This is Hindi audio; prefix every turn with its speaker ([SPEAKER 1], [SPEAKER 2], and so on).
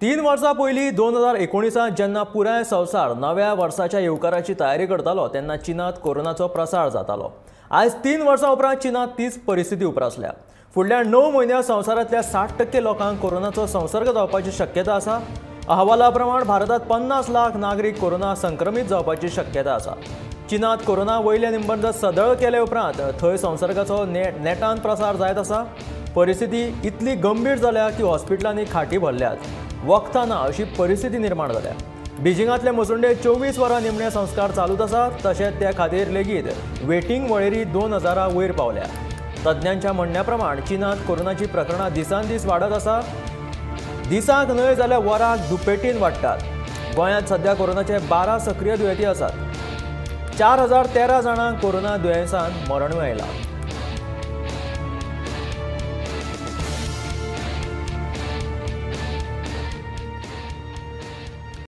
[SPEAKER 1] 3 वर्सां पयलीं 2019 जेन्ना पुराय संवसार नव्या वर्साच्या येवकाराची तयारी करतालो तेन्ना चीनात कोरोनाचो प्रसार जातालो। आज 3 वर्सां उपरांत चीनात तीच परिस्थिती उप्रासल्या। फुडल्या 9 म्हयन्यांत संवसारांतल्या 60% लोकांक कोरोनाचो संसर्ग जावपाची शक्यता आसा। अहवाला प्रमाण भारतात 50 लाख नागरीक कोरोना संक्रमित जावपाची शक्यता आसा। चीनात कोरोना वयले निर्बंध सदळ केले उपरांत थंय संसर्गाचो नेटान प्रसार जायत आसा। परिस्थिती इतली गंभीर जाल्या की हॉस्पिटलांनी खाटी भरल्यात, वखदां ना अशी परिस्थिती निर्माण जाल्या। बिजिंगांतले मसुंडे 24 वरां निमणे संस्कार चालूच आसात, तशेंच त्या खातीर लेगीत वेटिंग वळेरी 2000 वयर पावल्या। तज्ञांच्या म्हणण्या प्रमाण चीनात कोरोनाची प्रकरणां दिसान दीस वाडत आसा। दिसाक न्हय जाल्यार वराक दुपेटीन वाडटात। गोंयांत सध्या कोरोनाचे 12 सक्रिय दुयेंती आसात। 4013 जाणांक कोरोना दुयेंसान मरण मेळयलां।